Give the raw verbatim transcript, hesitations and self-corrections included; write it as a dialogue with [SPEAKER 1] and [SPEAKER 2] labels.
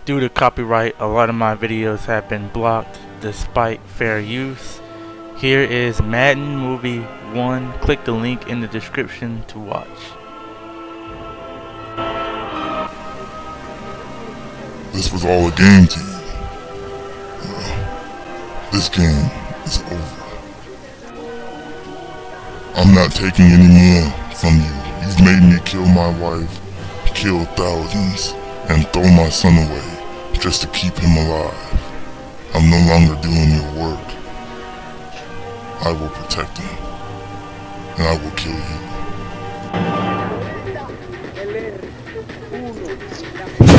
[SPEAKER 1] Due to copyright, a lot of my videos have been blocked despite fair use. Here is Madden Movie one. Click the link in the description to watch.
[SPEAKER 2] This was all a game to you. Well, this game is over. I'm not taking any more from you. You've made me kill my wife, kill thousands, and throw my son away just to keep him alive. I'm no longer doing your work. I will protect him, and I will kill you.